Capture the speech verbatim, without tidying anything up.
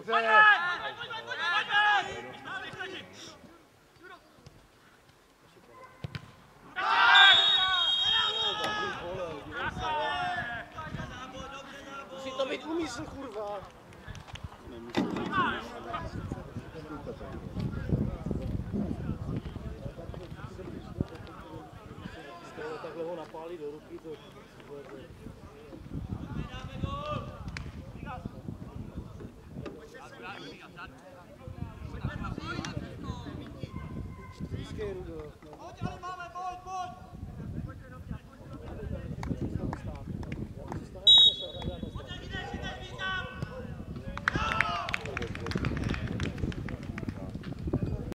Dobře. Musí to být úmysl, kurva. Takhle ho napálí do ruky, to bude. Pojď, ale máme, pojď, pojď!